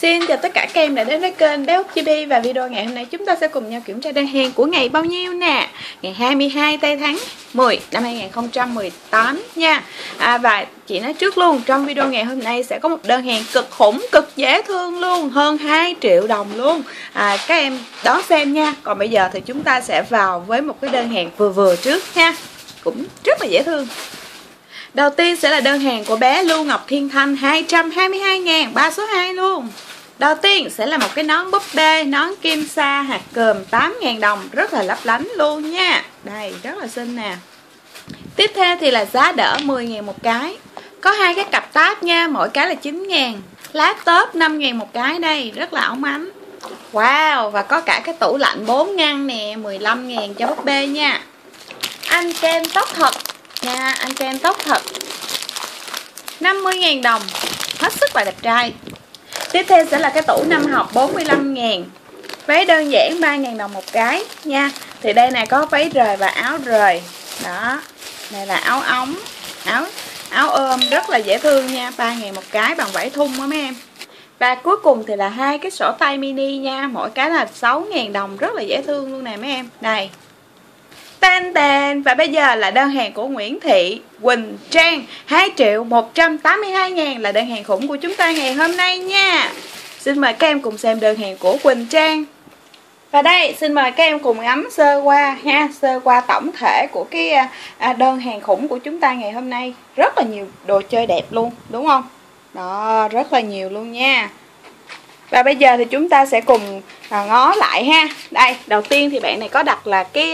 Xin chào tất cả các em đã đến với kênh Bé Úc Chibi. Và video ngày hôm nay chúng ta sẽ cùng nhau kiểm tra đơn hàng của ngày bao nhiêu nè. Ngày 22 tây tháng 10 năm 2018 nha. Và chị nói trước luôn, trong video ngày hôm nay sẽ có một đơn hàng cực khủng, cực dễ thương luôn, hơn 2 triệu đồng luôn. Các em đón xem nha. Còn bây giờ thì chúng ta sẽ vào với một cái đơn hàng vừa vừa trước nha. Cũng rất là dễ thương. Đầu tiên sẽ là đơn hàng của bé Lưu Ngọc Thiên Thanh, 222.000, 3 số 2 luôn. Đầu tiên sẽ là một cái nón búp bê, nón kim sa hạt cườm, 8.000 đồng, rất là lấp lánh luôn nha. Đây, rất là xinh nè. Tiếp theo thì là giá đỡ 10.000 một cái. Có hai cái cặp táp nha, mỗi cái là 9.000. Laptop 5.000 một cái đây, rất là óng ánh. Wow, và có cả cái tủ lạnh 4 ngăn nè, 15.000 cho búp bê nha. Anh kem tóc thật nha, anh kem tóc thật 50.000 đồng, hết sức là đẹp trai. Tiếp theo sẽ là cái tủ 5 học 45.000. Váy đơn giản 3.000 đồng một cái nha. Thì đây này có váy rời và áo rời. Đó, này là áo ống, áo ôm rất là dễ thương nha, 3.000 một cái bằng vải thun đó mấy em. Và cuối cùng thì là hai cái sổ tay mini nha, mỗi cái là 6.000 đồng, rất là dễ thương luôn nè mấy em. Đây. Tên tên. Và bây giờ là đơn hàng của Nguyễn Thị Quỳnh Trang, 2.182.000 là đơn hàng khủng của chúng ta ngày hôm nay nha. Xin mời các em cùng xem đơn hàng của Quỳnh Trang. Và đây, xin mời các em cùng ngắm sơ qua ha, sơ qua tổng thể của cái đơn hàng khủng của chúng ta ngày hôm nay. Rất là nhiều đồ chơi đẹp luôn, đúng không? Đó, rất là nhiều luôn nha. Và bây giờ thì chúng ta sẽ cùng ngó lại ha. Đây, đầu tiên thì bạn này có đặt là cái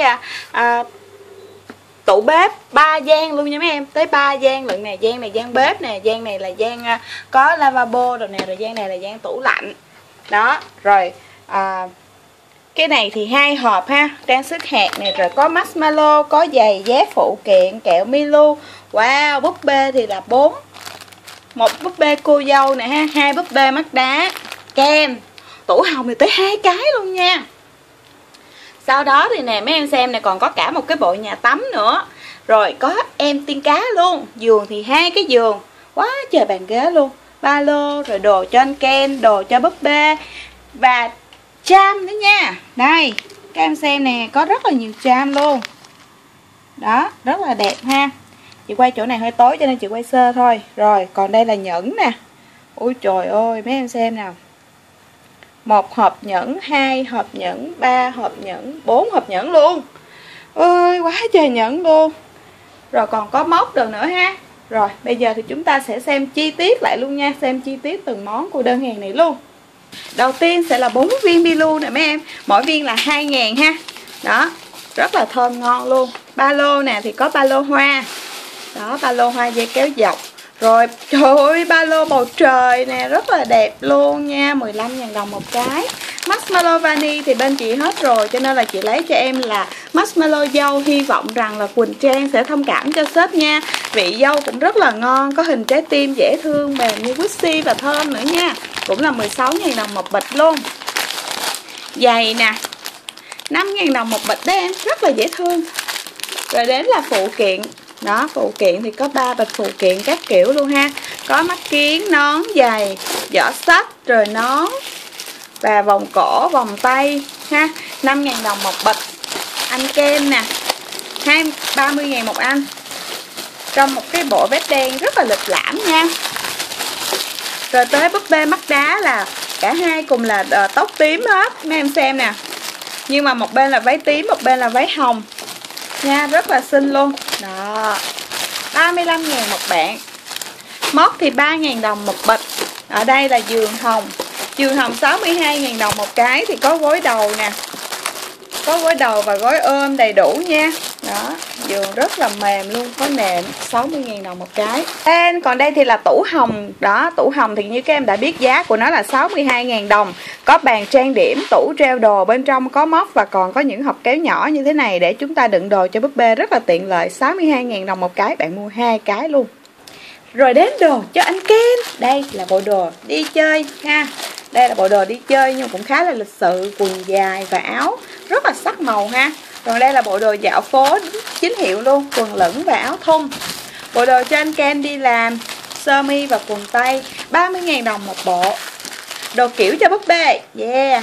tủ bếp 3 gian luôn nha mấy em. Tới 3 gian lận nè, gian này gian bếp nè, gian này là gian có lavabo rồi nè, rồi gian này là gian tủ lạnh. Đó, rồi cái này thì 2 hộp ha, trang sức hạt này, rồi có marshmallow, có giày dép phụ kiện, kẹo Milo. Wow, búp bê thì là 4. Một búp bê cô dâu nè ha, 2 búp bê mắt đá, kem, tủ hồng thì tới 2 cái luôn nha. Sau đó thì nè mấy em xem này, còn có cả một cái bộ nhà tắm nữa. Rồi có em tiên cá luôn. Giường thì 2 cái giường, quá trời bàn ghế luôn. Ba lô, rồi đồ cho anh Ken, đồ cho búp bê và cham nữa nha. Đây, các em xem nè, có rất là nhiều cham luôn. Đó, rất là đẹp ha. Chị quay chỗ này hơi tối cho nên chị quay sơ thôi. Rồi, còn đây là nhẫn nè. Ôi trời ơi, mấy em xem nào. 1 hộp nhẫn, 2 hộp nhẫn, 3 hộp nhẫn, 4 hộp nhẫn luôn. Ôi, quá trời nhẫn luôn. Rồi còn có móc đồ nữa ha. Rồi, bây giờ thì chúng ta sẽ xem chi tiết lại luôn nha. Xem chi tiết từng món của đơn hàng này luôn. Đầu tiên sẽ là 4 viên Milo nè mấy em. Mỗi viên là 2.000 ha. Đó, rất là thơm ngon luôn. Ba lô nè thì có ba lô hoa. Đó, ba lô hoa dây kéo dọc. Rồi, trời ơi, ba lô bầu trời nè, rất là đẹp luôn nha, 15.000 đồng một cái. Marshmallow vani thì bên chị hết rồi, cho nên là chị lấy cho em là marshmallow dâu. Hy vọng rằng là Quỳnh Trang sẽ thông cảm cho shop nha. Vị dâu cũng rất là ngon, có hình trái tim dễ thương, mềm như Wixi và thơm nữa nha. Cũng là 16.000 đồng một bịch luôn. Giày nè, 5.000 đồng một bịch đấy em, rất là dễ thương. Rồi đến là phụ kiện. Đó, phụ kiện thì có 3 bịch phụ kiện các kiểu luôn ha. Có mắt kiếng, nón, giày, giỏ xách, rồi nón và vòng cổ, vòng tay ha. 5.000 đồng một bịch. Anh kem nè, 30.000 một anh. Trong một cái bộ vest đen rất là lịch lãm nha. Rồi tới búp bê mắt đá là cả hai cùng là tóc tím hết. Mấy em xem nè. Nhưng mà một bên là váy tím, một bên là váy hồng nha, rất là xinh luôn. Đó, 35.000 một bạn. Móc thì 3.000 đồng một bịch. Ở đây là giường hồng. Giường hồng 62.000 đồng một cái. Thì có gối đầu nè, có gối đầu và gối ôm đầy đủ nha. Đó, giường rất là mềm luôn, có nệm, 60.000 đồng một cái. Còn đây thì là tủ hồng. Đó, tủ hồng thì như các em đã biết giá của nó là 62.000 đồng. Có bàn trang điểm, tủ treo đồ, bên trong có móc và còn có những hộp kéo nhỏ như thế này để chúng ta đựng đồ cho búp bê, rất là tiện lợi. 62.000 đồng một cái, bạn mua 2 cái luôn. Rồi đến đồ cho anh Ken. Đây là bộ đồ đi chơi ha. Đây là bộ đồ đi chơi nhưng cũng khá là lịch sự, quần dài và áo rất là sắc màu ha. Còn đây là bộ đồ dạo phố chính hiệu luôn, quần lửng và áo thun. Bộ đồ cho anh Ken đi làm, sơ mi và quần tây, 30.000 đồng một bộ. Đồ kiểu cho búp bê. Yeah.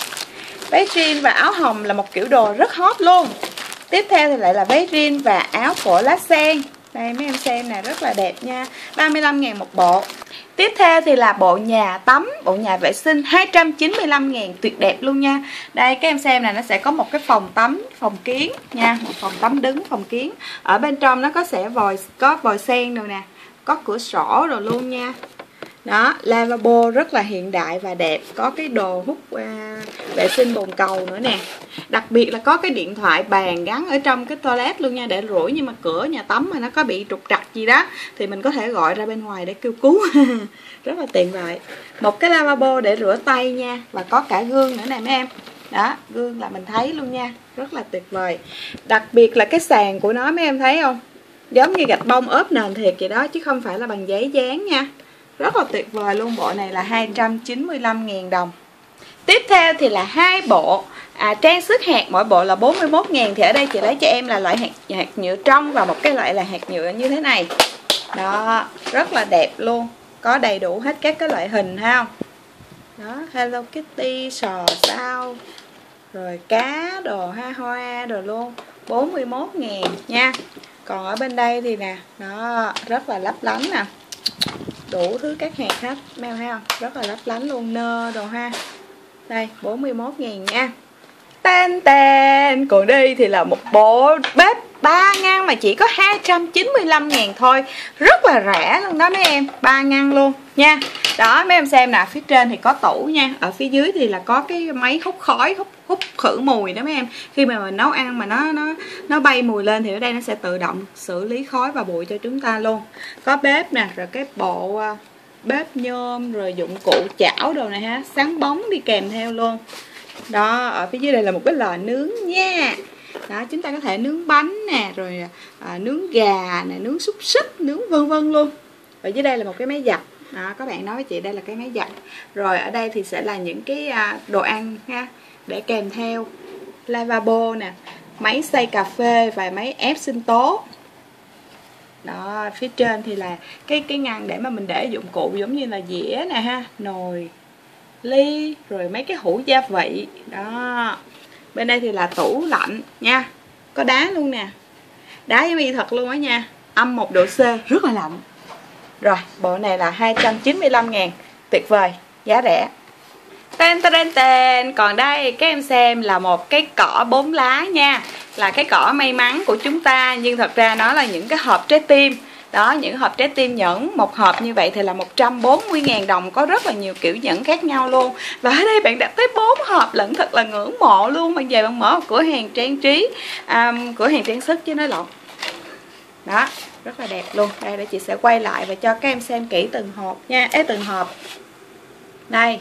Váy jean và áo hồng là một kiểu đồ rất hot luôn. Tiếp theo thì lại là váy jean và áo cổ lá sen. Đây mấy em xem nè, rất là đẹp nha. 35.000 một bộ. Tiếp theo thì là bộ nhà tắm, bộ nhà vệ sinh 295.000, tuyệt đẹp luôn nha. Đây các em xem nè, nó sẽ có một cái phòng tắm, phòng kiến nha, một phòng tắm đứng, phòng kiến. Ở bên trong nó có vòi sen rồi nè, có cửa sổ rồi luôn nha. Đó, lavabo rất là hiện đại và đẹp, có cái đồ hút vệ sinh bồn cầu nữa nè. Đặc biệt là có cái điện thoại bàn gắn ở trong cái toilet luôn nha, để rủi nhưng mà cửa nhà tắm mà nó có bị trục trặc gì đó thì mình có thể gọi ra bên ngoài để kêu cứu. Rất là tiện lợi. Một cái lavabo để rửa tay nha, và có cả gương nữa nè mấy em. Đó, gương là mình thấy luôn nha, rất là tuyệt vời. Đặc biệt là cái sàn của nó mấy em thấy không? Giống như gạch bông ốp nền thiệt vậy đó, chứ không phải là bằng giấy dán nha. Rất là tuyệt vời luôn. Bộ này là 295.000 đồng. Tiếp theo thì là hai bộ trang sức hạt, mỗi bộ là 41.000. Thì ở đây chị lấy cho em là loại hạt nhựa trong và một cái loại là hạt nhựa như thế này. Đó, rất là đẹp luôn. Có đầy đủ hết các cái loại hình ha. Đó, Hello Kitty, sò sao, rồi cá đồ ha, hoa đồ luôn. 41.000 nha. Còn ở bên đây thì nè, nó rất là lấp lánh nè, đủ thứ các hạt hết, mấy em thấy không? Rất là lấp lánh luôn, nơ đồ ha. Đây, 41.000 nha. Tên tên. Còn đây thì là một bộ bếp 3 ngăn mà chỉ có 295.000 thôi. Rất là rẻ luôn đó mấy em, 3 ngăn luôn nha. Đó, mấy em xem nè, phía trên thì có tủ nha. Ở phía dưới thì là có cái máy hút khói, hút khử mùi đó mấy em. Khi mà mình nấu ăn mà nó bay mùi lên thì ở đây nó sẽ tự động xử lý khói và bụi cho chúng ta luôn. Có bếp nè, rồi cái bộ bếp nhôm, rồi dụng cụ chảo đồ này ha, sáng bóng đi kèm theo luôn. Đó, ở phía dưới đây là một cái lò nướng nha. Đó, chúng ta có thể nướng bánh nè, rồi nướng gà nè, nướng xúc xích, nướng vân vân luôn. Ở dưới đây là một cái máy giặt. Đó, các bạn nói với chị đây là cái máy giặt. Rồi ở đây thì sẽ là những cái đồ ăn ha, để kèm theo. Lavabo nè, máy xay cà phê và máy ép sinh tố. Đó, phía trên thì là cái ngăn để mà mình để dụng cụ giống như là dĩa nè ha, nồi, ly, rồi mấy cái hũ gia vị. Đó. Bên đây thì là tủ lạnh nha. Có đá luôn nè. Đá giống y thật luôn á nha. Âm 1 độ C, rất là lạnh. Rồi, bộ này là 295.000. Tuyệt vời, giá rẻ. Tên tên tên. Còn đây các em xem là một cái cỏ 4 lá nha. Là cái cỏ may mắn của chúng ta, nhưng thật ra nó là những cái hộp trái tim. Đó, những hộp trái tim nhẫn. Một hộp như vậy thì là 140.000 đồng. Có rất là nhiều kiểu nhẫn khác nhau luôn. Và ở đây bạn đặt tới 4 hộp lận, thật là ngưỡng mộ luôn. Bạn về bạn mở một cửa hàng trang trí, cửa hàng trang sức chứ nói lộn. Đó, rất là đẹp luôn. Đây để chị sẽ quay lại và cho các em xem kỹ từng hộp nha. Từng hộp. Đây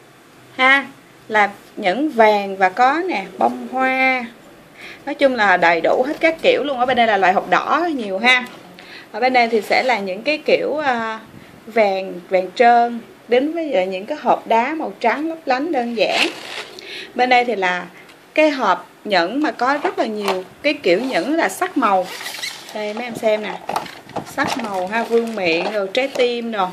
ha, là nhẫn vàng và có nè, bông hoa. Nói chung là đầy đủ hết các kiểu luôn. Ở bên đây là loại hộp đỏ nhiều ha. Ở bên đây thì sẽ là những cái kiểu vàng trơn, đến với những cái hộp đá màu trắng lấp lánh đơn giản. Bên đây thì là cái hộp nhẫn mà có rất là nhiều cái kiểu nhẫn là sắc màu. Đây mấy em xem nè, sắc màu ha, vương miện rồi trái tim rồi,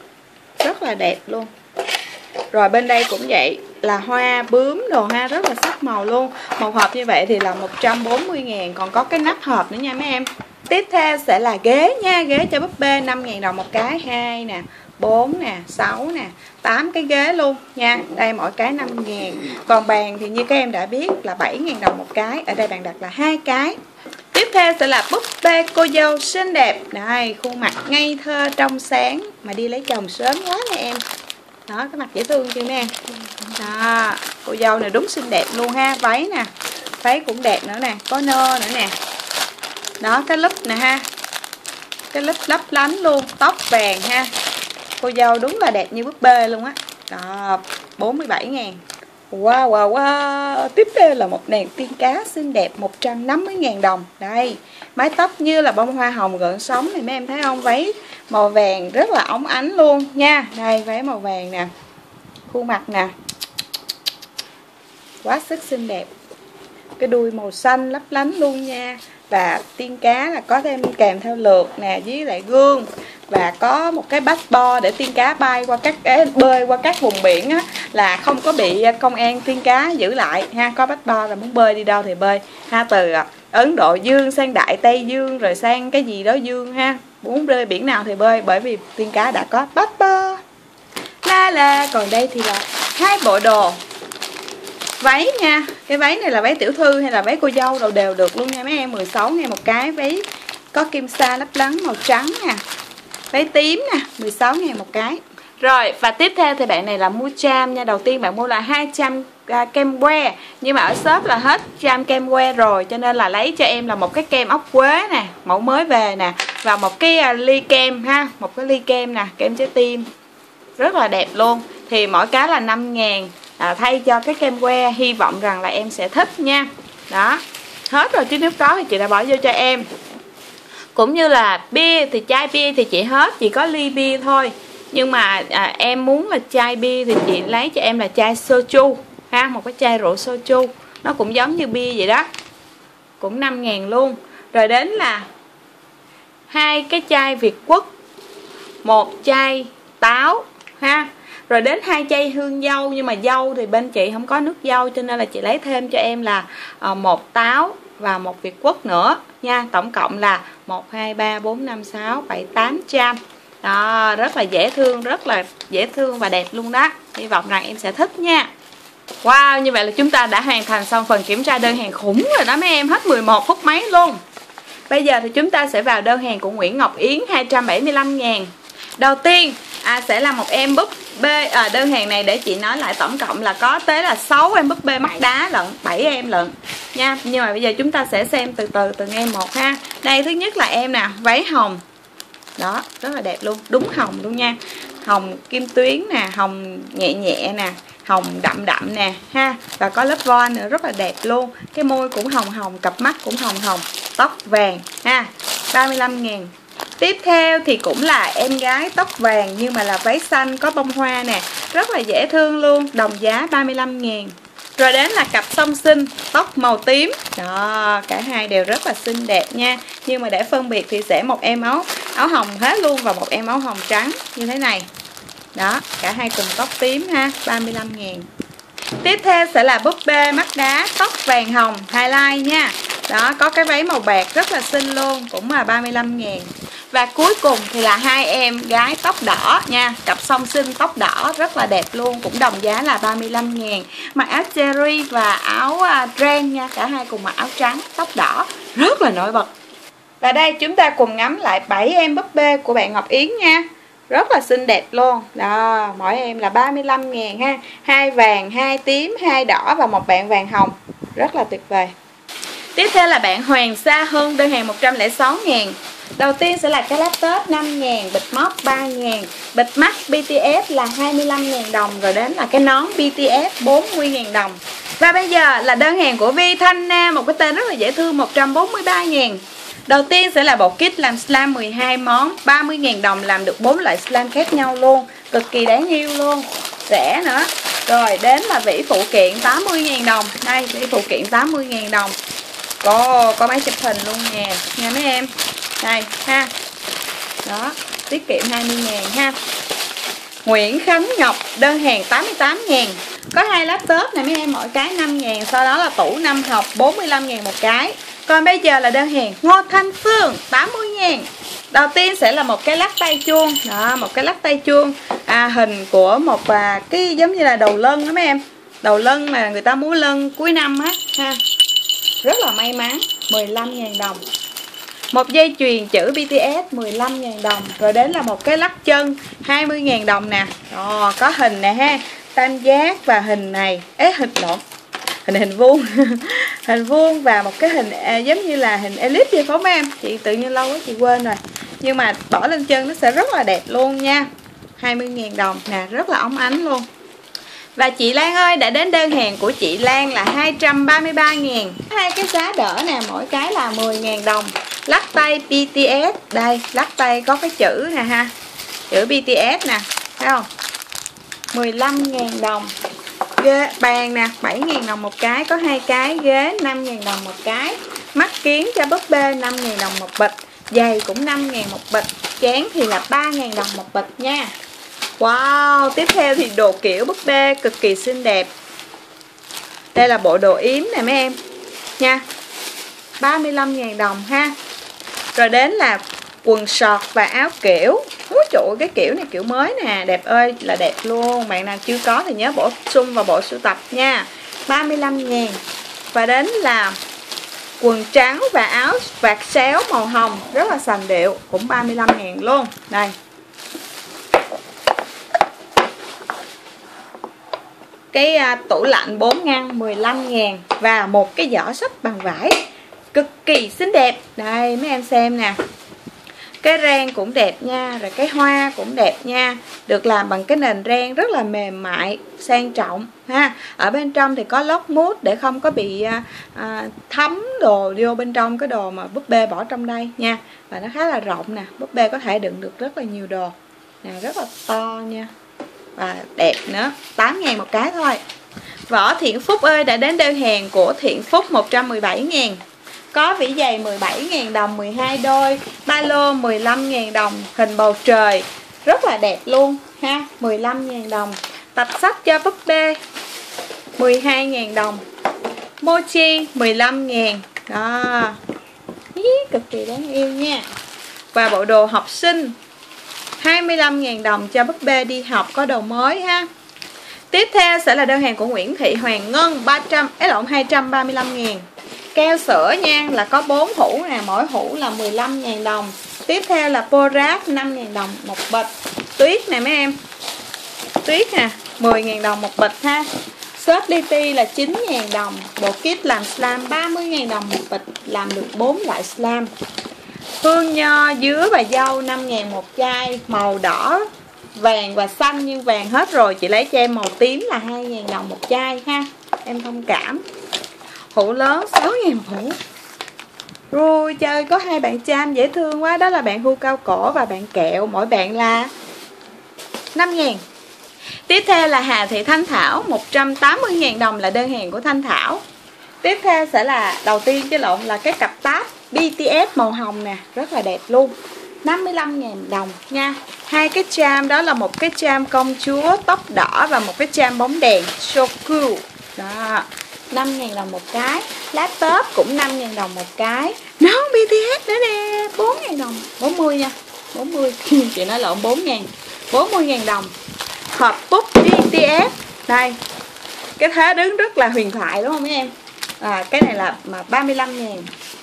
rất là đẹp luôn. Rồi bên đây cũng vậy, là hoa bướm đồ ha, rất là sắc màu luôn. Một hộp như vậy thì là 140.000. Còn có cái nắp hộp nữa nha mấy em. Tiếp theo sẽ là ghế nha, ghế cho búp bê 5.000 đồng một cái, 2 nè, 4 nè, 6 nè, 8 cái ghế luôn nha. Đây mỗi cái 5.000. Còn bàn thì như các em đã biết là 7.000 đồng một cái. Ở đây bạn đặt là 2 cái. Tiếp theo sẽ là búp bê cô dâu xinh đẹp. Đây, khuôn mặt ngây thơ trong sáng mà đi lấy chồng sớm quá nè em. Đó, cái mặt dễ thương chưa mấy em. Đó, cô dâu này đúng xinh đẹp luôn ha. Váy nè, váy cũng đẹp nữa nè, có nơ nữa nè. Đó, cái lúp nè ha, cái lúp lấp lánh luôn, tóc vàng ha. Cô dâu đúng là đẹp như búp bê luôn á. Đó, 47.000. Wow, wow, wow. Tiếp theo là một nàng tiên cá xinh đẹp, 150.000 đồng. Đây, mái tóc như là bông hoa hồng gợn sóng này mấy em thấy không? Váy màu vàng rất là óng ánh luôn nha. Đây, váy màu vàng nè, khuôn mặt nè, quá sức xinh đẹp. Cái đuôi màu xanh lấp lánh luôn nha. Và tiên cá là có thêm kèm theo lược nè, với lại gương. và có một cái passport để tiên cá bay qua bơi qua các vùng biển á, là không có bị công an tiên cá giữ lại ha. Có passport là muốn bơi đi đâu thì bơi ha, từ Ấn Độ Dương sang Đại Tây Dương rồi sang cái gì đó Dương ha, muốn bơi biển nào thì bơi, bởi vì tiên cá đã có passport. Còn đây thì là 2 bộ đồ váy nha. Cái váy này là váy tiểu thư hay là váy cô dâu đồ đều được luôn nha mấy em. 16.000 một cái. Váy có kim sa lấp lánh màu trắng nè, váy tím nè, 16.000 một cái. Rồi và tiếp theo thì bạn này là mua cham nha. Đầu tiên bạn mua là 200 kem que, nhưng mà ở shop là hết cham kem que rồi, cho nên là lấy cho em là một cái kem ốc quế nè, mẫu mới về nè, và một cái ly kem ha, một cái ly kem nè, kem trái tim rất là đẹp luôn. Thì mỗi cái là 5.000 thay cho cái kem que. Hy vọng rằng là em sẽ thích nha. Đó, hết rồi chứ nếu có thì chị đã bỏ vô cho em. Cũng như là bia thì chai bia thì chị hết, chỉ có ly bia thôi. Nhưng mà em muốn là chai bia thì chị lấy cho em là chai soju ha, một cái chai rượu soju, nó cũng giống như bia vậy đó, cũng 5.000 luôn. Rồi đến là 2 cái chai Việt Quất, 1 chai táo ha. Rồi đến 2 chai hương dâu, nhưng mà dâu thì bên chị không có nước dâu, cho nên là chị lấy thêm cho em là 1 táo và 1 Việt Quất nữa nha. Tổng cộng là 1, 2, 3, 4, 5, 6, 7, 8 cham. Đó, rất là dễ thương, rất là dễ thương và đẹp luôn đó. Hy vọng rằng em sẽ thích nha. Wow, như vậy là chúng ta đã hoàn thành xong phần kiểm tra đơn hàng khủng rồi đó mấy em, hết 11 phút mấy luôn. Bây giờ thì chúng ta sẽ vào đơn hàng của Nguyễn Ngọc Yến 275.000. Đầu tiên sẽ là một em búp bê. Đơn hàng này để chị nói lại tổng cộng là có tới là 6 em búp bê mắt đá lận, 7 em lận nha. Nhưng mà bây giờ chúng ta sẽ xem từ từ từng em một ha. Đây, thứ nhất là em nè, váy hồng. Đó, rất là đẹp luôn, đúng hồng luôn nha. Hồng kim tuyến nè, hồng nhẹ nhẹ nè, hồng đậm đậm nè ha. Và có lớp von nữa, rất là đẹp luôn. Cái môi cũng hồng hồng, cặp mắt cũng hồng hồng. Tóc vàng ha, 35.000. Tiếp theo thì cũng là em gái tóc vàng nhưng mà là váy xanh có bông hoa nè, rất là dễ thương luôn, đồng giá 35.000. Rồi đến là cặp song sinh tóc màu tím. Đó, cả hai đều rất là xinh đẹp nha. Nhưng mà để phân biệt thì sẽ một em áo hồng hết luôn và một em áo hồng trắng như thế này. Đó, cả hai cùng tóc tím ha, 35.000. Tiếp theo sẽ là búp bê mắt đá tóc vàng hồng highlight nha. Đó, có cái váy màu bạc rất là xinh luôn, cũng là 35.000. Và cuối cùng thì là 2 em gái tóc đỏ nha, cặp song sinh tóc đỏ rất là đẹp luôn, cũng đồng giá là 35.000. Mặc áo cherry và áo ren nha, cả hai cùng mặc áo trắng tóc đỏ, rất là nổi bật. Và đây chúng ta cùng ngắm lại 7 em búp bê của bạn Ngọc Yến nha, rất là xinh đẹp luôn. Đó, mỗi em là 35.000 ha, 2 vàng, 2 tím, 2 đỏ và một bạn vàng hồng, rất là tuyệt vời. Tiếp theo là bạn Hoàng Sa Hân, đơn hàng 106.000. Đầu tiên sẽ là cái laptop 5.000, bịch móc 3.000, bịch mắt BTS là 25.000 đồng, rồi đến là cái nón BTS 40.000 đồng. Và bây giờ là đơn hàng của Vi Thanh Nam, một cái tên rất là dễ thương, 143.000. Đầu tiên sẽ là bộ kit làm slime 12 món, 30.000 đồng, làm được 4 loại slime khác nhau luôn, cực kỳ đáng yêu luôn, rẻ nữa. Rồi đến là vỉ phụ kiện 80.000 đồng. Đây, vỉ phụ kiện 80.000 đồng. Có máy chụp hình luôn nè, nha mấy em. Đây ha. Đó, tiết kiệm 20.000 ha. Nguyễn Khánh Ngọc, đơn hàng 88.000. Có 2 laptop này mấy em, mỗi cái 5.000, sau đó là tủ 5 hộp 45.000 một cái. Còn bây giờ là đơn hàng Ngô Thanh Phương 80.000. Đầu tiên sẽ là một cái lắc tay chuông. Đó, một cái lắc tay chuông hình của một cái giống như là đầu lân đó mấy em. Đầu lân mà người ta múa lân cuối năm á ha. Rất là may mắn, 15.000 đồng. Một dây chuyền chữ BTS 15.000 đồng. Rồi đến là một cái lắc chân 20.000 đồng nè. Rồi, có hình nè ha, tam giác và hình này. Hình vuông. Hình vuông và một cái hình giống như là hình elip vậy phải không em? Chị tự nhiên lâu quá chị quên rồi. Nhưng mà bỏ lên chân nó sẽ rất là đẹp luôn nha. 20.000 đồng nè, rất là óng ánh luôn. Và chị Lan ơi, đã đến đơn hàng của chị Lan là 233.000. 2 cái giá đỡ nè, mỗi cái là 10.000 đồng. Lắc tay BTS, đây, lắc tay có cái chữ nè ha, chữ BTS nè, thấy không? 15.000 đồng. Ghế bàn nè, 7.000 đồng một cái, có 2 cái. Ghế 5.000 đồng một cái. Mắt kiến cho búp bê 5.000 đồng một bịch. Giày cũng 5.000 một bịch. dáng thì là 3.000 đồng một bịch nha. Wow, tiếp theo thì đồ kiểu búp bê cực kỳ xinh đẹp. Đây là bộ đồ yếm nè mấy em nha, 35.000 đồng ha. Rồi đến là quần sọt và áo kiểu. Úi trời ơi, cái kiểu này kiểu mới nè, đẹp ơi là đẹp luôn. Bạn nào chưa có thì nhớ bổ sung vào bộ sưu tập nha, 35.000. Và đến là quần trắng và áo vạt xéo màu hồng rất là sành điệu, cũng 35.000 luôn. Đây, cái tủ lạnh 4 ngăn 15.000. Và một cái giỏ sách bằng vải cực kỳ xinh đẹp. Đây mấy em xem nè, cái ren cũng đẹp nha, rồi cái hoa cũng đẹp nha, được làm bằng cái nền ren rất là mềm mại, sang trọng ha. Ở bên trong thì có lót mút để không có bị thấm đồ vô bên trong cái đồ mà búp bê bỏ trong đây nha. Và nó khá là rộng nè, búp bê có thể đựng được rất là nhiều đồ nè, rất là to nha, và đẹp nữa. 8.000 một cái thôi. Võ Thiện Phúc ơi, đã đến đơn hàng của Thiện Phúc 117.000. Có vỉ giày 17.000 đồng 12 đôi, ba lô 15.000 đồng, hình bầu trời rất là đẹp luôn ha, 15.000 đồng. Tập sách cho búp bê 12.000 đồng, mochi 15.000. Đó, cực kỳ đáng yêu nha. Và bộ đồ học sinh 25.000 đồng cho búp bê đi học có đồ mới ha. Tiếp theo sẽ là đơn hàng của Nguyễn Thị Hoàng Ngân 235.000. Keo sữa nha, là có 4 hũ nè, mỗi hũ là 15.000 đồng. Tiếp theo là Porat 5.000 đồng một bịch. Tuyết nè mấy em, tuyết nè 10.000 đồng một bịch ha. Shop Liti là 9.000 đồng. Bộ kit làm slam 30.000 đồng một bịch, làm được 4 loại slam. Hương nho, dứa và dâu 5.000 một chai, màu đỏ, vàng và xanh, nhưng vàng hết rồi, chị lấy cho em màu tím là 2.000 đồng một chai ha, em thông cảm. Hũ lớn 6.000 hũ. Rồi chơi có 2 bạn cham dễ thương quá, đó là bạn hươu cao cổ và bạn kẹo, mỗi bạn là 5.000. Tiếp theo là Hà Thị Thanh Thảo 180.000 đồng là đơn hàng của Thanh Thảo. Tiếp theo sẽ là đầu tiên là cái cặp táp BTS màu hồng nè, rất là đẹp luôn, 55.000 đồng nha. 2 cái charm, đó là một cái charm công chúa tóc đỏ và một cái charm bóng đèn so cool. Đó, 5.000 đồng một cái. Laptop cũng 5.000 đồng một cái. Nó BTS nữa nè, 4.000 đồng, 40 nha, 40 chị nói lộn, 4.000, 40.000 đồng. Hộp bút BTS đây, cái thế đứng rất là huyền thoại đúng không mấy em? Cái này là 35.000.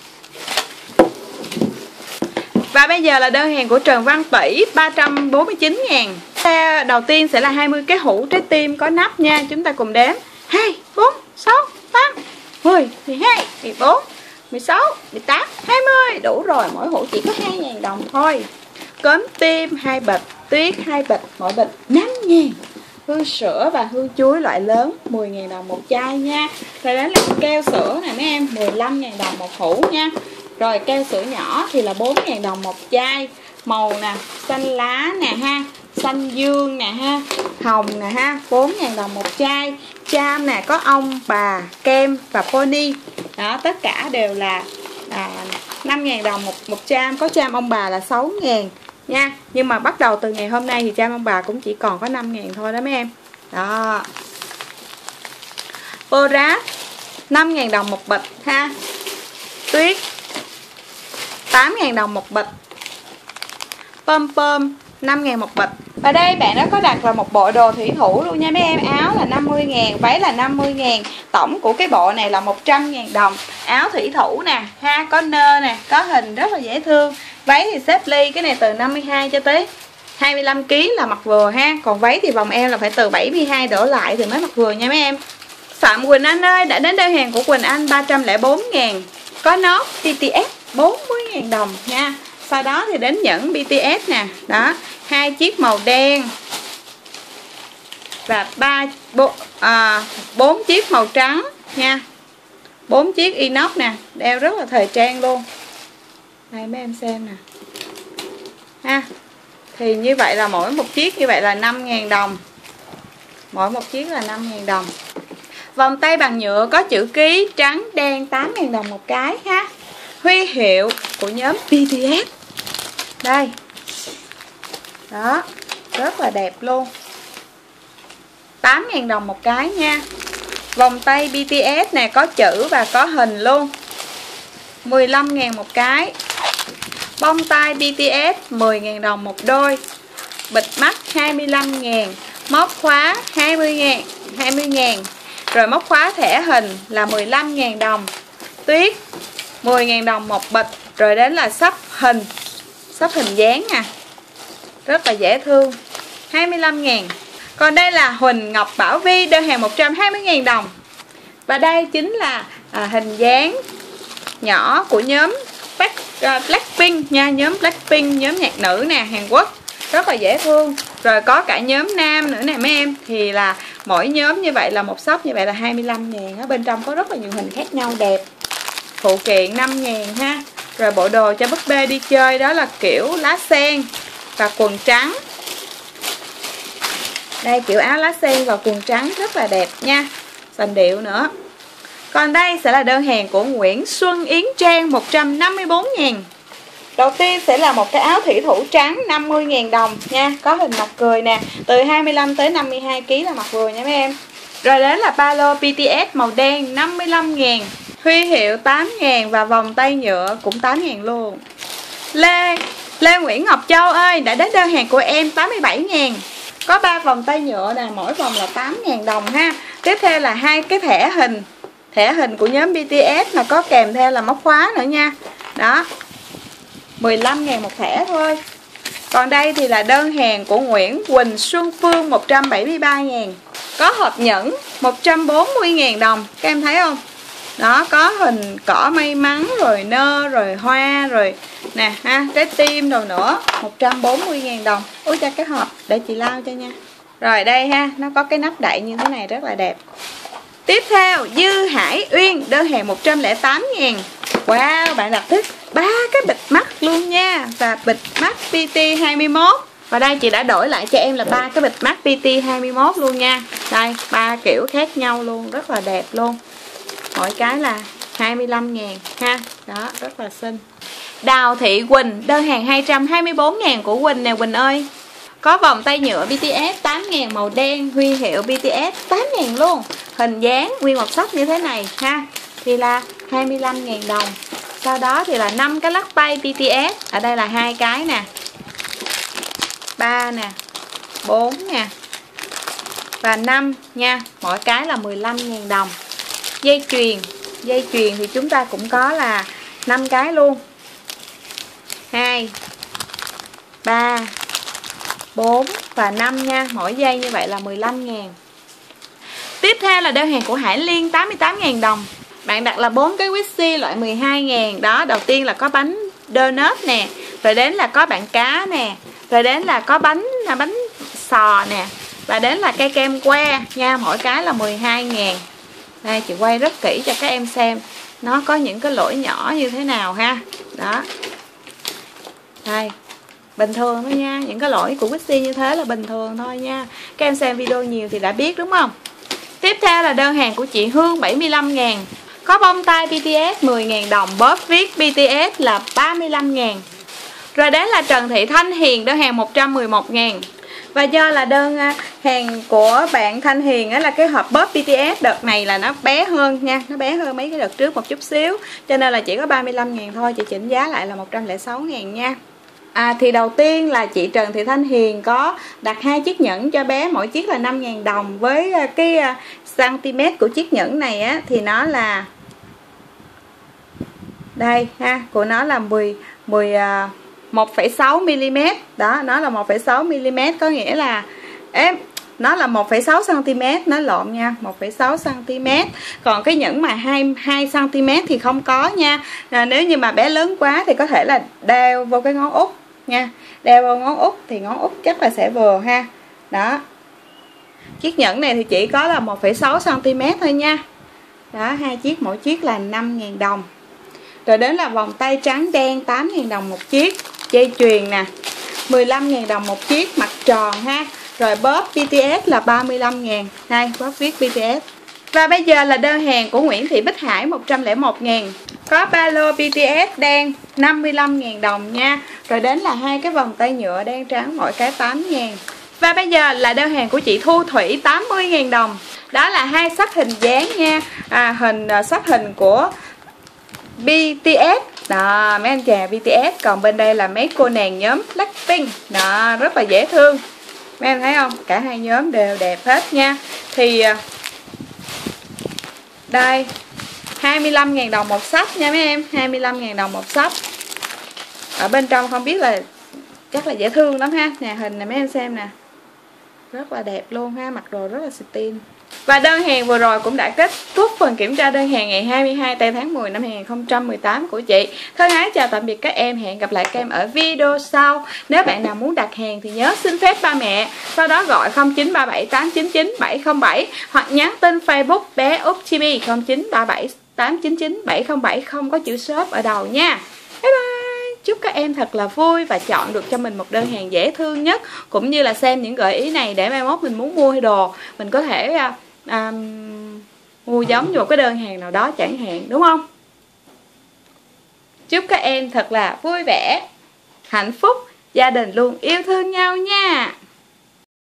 Và bây giờ là đơn hàng của Trần Văn Tỷ 349.000. Đầu tiên sẽ là 20 cái hũ trái tim có nắp nha. Chúng ta cùng đếm 2, 4, 6, 8, 10, 12, 14, 16, 18, 20. Đủ rồi, mỗi hũ chỉ có 2.000 đồng thôi. Cốm tim 2 bịch, tuyết 2 bịch, mỗi bịch 5.000. Hương sữa và hương chuối loại lớn 10.000 đồng một chai nha. Rồi đến là keo sữa nè mấy em, 15.000 đồng một hũ nha. Rồi keo sữa nhỏ thì là 4.000 đồng một chai. Màu nè, xanh lá nè ha, xanh dương nè ha, hồng nè ha, 4.000 đồng một chai. Cham nè, có ong, bà, kem và pony. Đó, tất cả đều là 5.000 đồng một cham. Có cham ông bà là 6.000 nha. Nhưng mà bắt đầu từ ngày hôm nay thì cham ông bà cũng chỉ còn có 5.000 thôi đó mấy em. Đó, Porat 5.000 đồng một bịch ha. Tuyết 8.000 đồng một bịch. Pom pom 5.000 một bịch. Và đây bạn đó có đặt là một bộ đồ thủy thủ luôn nha mấy em. Áo là 50.000, váy là 50.000. Tổng của cái bộ này là 100.000 đồng. Áo thủy thủ nè ha, có nơ nè, có hình rất là dễ thương. Váy thì xếp ly, cái này từ 52 cho tới 25 kg là mặc vừa ha. Còn váy thì vòng eo là phải từ 72 đổ lại thì mới mặc vừa nha mấy em. Phạm Quỳnh Anh ơi, đã đến đơn hàng của Quỳnh Anh 304.000. Có nốt BTS 40.000 đồng nha. Sau đó thì đến nhẫn BTS nè. Đó, 2 chiếc màu đen và 4 chiếc màu trắng nha. 4 chiếc inox nè, đeo rất là thời trang luôn. Đây mấy em xem nè ha. Thì như vậy là mỗi một chiếc như vậy là 5.000 đồng. Mỗi một chiếc là 5.000 đồng. Vòng tay bằng nhựa có chữ ký trắng đen 8.000 đồng một cái ha. Huy hiệu của nhóm BTS. Đây, Đó, rất là đẹp luôn. 8.000 đồng một cái nha. Vòng tay BTS nè, có chữ và có hình luôn. 15.000 một cái. Bông tai BTS 10.000 đồng một đôi. Bịt mắt 25.000. Móc khóa 20.000. Rồi móc khóa thẻ hình là 15.000 đồng. Tuyết 10.000 đồng một bịch. Rồi đến là sắp hình dáng nè, rất là dễ thương, 25.000. Còn đây là Huỳnh Ngọc Bảo Vi, đơn hàng 120.000 đồng. Và đây chính là hình dáng nhỏ của nhóm Blackpink nha, nhóm Blackpink, nhóm nhạc nữ nè, Hàn Quốc, rất là dễ thương. Rồi có cả nhóm nam nữa nè mấy em, thì là mỗi nhóm như vậy là một shop như vậy là 25.000. Ở bên trong có rất là nhiều hình khác nhau đẹp. Phụ kiện 5.000 ha. Rồi bộ đồ cho búp bê đi chơi đó là kiểu lá sen và quần trắng. Đây kiểu áo lá sen và quần trắng rất là đẹp nha. Sành điệu nữa. Còn đây sẽ là đơn hàng của Nguyễn Xuân Yến Trang, 154.000. Đầu tiên sẽ là một cái áo thủy thủ trắng 50.000 đồng nha. Có hình mặt cười nè. Từ 25 tới 52kg là mặt vừa nha mấy em. Rồi đến là ba lô BTS màu đen 55.000. Huy hiệu 8.000 và vòng tay nhựa cũng 8.000 luôn. Lê Nguyễn Ngọc Châu ơi, đã đến đơn hàng của em 87.000. Có 3 vòng tay nhựa nè, mỗi vòng là 8.000 đồng ha. Tiếp theo là 2 cái thẻ hình của nhóm BTS mà có kèm theo là móc khóa nữa nha. Đó, 15.000 một thẻ thôi. Còn đây thì là đơn hàng của Nguyễn Quỳnh Xuân Phương, 173.000. Có hộp nhẫn 140.000 đồng. Các em thấy không? Đó, có hình cỏ may mắn, rồi nơ, rồi hoa, rồi nè ha, trái tim rồi nữa. 140.000 đồng. Ui cho cái hộp để chị lau cho nha. Rồi đây ha, nó có cái nắp đậy như thế này rất là đẹp. Tiếp theo Dư Hải Uyên, đơn hàng 108.000. Wow, bạn đặt thích 3 cái bịt mắt luôn nha. Và bịt mắt PT21. Và đây chị đã đổi lại cho em là 3 cái bịt mắt PT21 luôn nha. Đây, 3 kiểu khác nhau luôn, rất là đẹp luôn. Mỗi cái là 25.000 ha. Đó, rất là xinh. Đào Thị Quỳnh, đơn hàng 224.000 của Quỳnh nè Quỳnh ơi. Có vòng tay nhựa BTS 8.000 màu đen, huy hiệu BTS 8.000 luôn. Hình dáng nguyên một sách như thế này ha. Thì là 25.000 đồng. Sau đó thì là 5 cái lắc tay BTS. Ở đây là 2 cái nè, 3 nè, 4 nè và 5 nha. Mỗi cái là 15.000 đồng. Dây chuyền thì chúng ta cũng có là 5 cái luôn. 2 3 4 và 5 nha. Mỗi dây như vậy là 15.000. Tiếp theo là đơn hàng của Hải Liên 88.000 đồng. Bạn đặt là 4 cái Wixi loại 12.000. Đó, đầu tiên là có bánh donut nè, rồi đến là có bạn cá nè, rồi đến là có bánh sò nè, và đến là cây kem que nha. Mỗi cái là 12.000. Đây chị quay rất kỹ cho các em xem nó có những cái lỗi nhỏ như thế nào ha. Đó, đây bình thường thôi nha. Những cái lỗi của Wixi như thế là bình thường thôi nha. Các em xem video nhiều thì đã biết đúng không? Tiếp theo là đơn hàng của chị Hương 75.000. Có bông tai BTS 10.000 đồng. Bóp viết BTS là 35.000. Rồi đến là Trần Thị Thanh Hiền, đơn hàng 111.000. Và do là đơn hàng của bạn Thanh Hiền là cái hộp bóp BTS đợt này là nó bé hơn nha. Nó bé hơn mấy cái đợt trước một chút xíu. Cho nên là chỉ có 35.000 thôi. Chị chỉnh giá lại là 106.000 nha. Thì đầu tiên là chị Trần Thị Thanh Hiền có đặt 2 chiếc nhẫn cho bé, mỗi chiếc là 5.000 đồng. Với cái cm của chiếc nhẫn này á, thì nó là đây ha, của nó là 1,6mm. Đó, nó là 1,6mm, có nghĩa là nó là 1,6cm, nó lộn nha, 1,6cm. Còn cái nhẫn mà 2cm thì không có nha. Nếu như mà bé lớn quá thì có thể là đeo vô cái ngón út nha. Đeo vô ngón út thì ngón út chắc là sẽ vừa ha. Đó, chiếc nhẫn này thì chỉ có là 1,6cm thôi nha. Đó, 2 chiếc, mỗi chiếc là 5.000 đồng. Rồi đến là vòng tay trắng đen 8.000 đồng một chiếc. Dây chuyền nè, 15.000 đồng một chiếc, mặt tròn ha. Rồi bóp BTS là 35.000. Đây, bóp viết BTS. Và bây giờ là đơn hàng của Nguyễn Thị Bích Hải 101.000. Có ba lô BTS đen 55.000 đồng nha. Rồi đến là 2 cái vòng tay nhựa đen trắng, mỗi cái 8.000. Và bây giờ là đơn hàng của chị Thu Thủy, 80.000 đồng. Đó là 2 sắc hình dáng nha. Sắc hình của BTS. Đó, mấy anh chàng BTS. Còn bên đây là mấy cô nàng nhóm Blackpink. Đó, rất là dễ thương. Mấy em thấy không? Cả hai nhóm đều đẹp hết nha. Thì đây 25.000 đồng một sách nha mấy em. 25.000 đồng một sách. Ở bên trong không biết là chắc là dễ thương lắm ha. Nè hình này mấy em xem nè, rất là đẹp luôn ha, mặc đồ rất là xinh. Và đơn hàng vừa rồi cũng đã kết thúc phần kiểm tra đơn hàng ngày 22 tây tháng 10 năm 2018 của chị. Thân ái chào tạm biệt các em, hẹn gặp lại các em ở video sau. Nếu bạn nào muốn đặt hàng thì nhớ xin phép ba mẹ, sau đó gọi 0937899707 hoặc nhắn tin Facebook bé Út Chibi 0937899707, không có chữ shop ở đầu nha. Bye bye. Chúc các em thật là vui và chọn được cho mình một đơn hàng dễ thương nhất, cũng như là xem những gợi ý này để mai mốt mình muốn mua đồ mình có thể mua giống như một cái đơn hàng nào đó chẳng hạn, đúng không? Chúc các em thật là vui vẻ, hạnh phúc, gia đình luôn yêu thương nhau nha.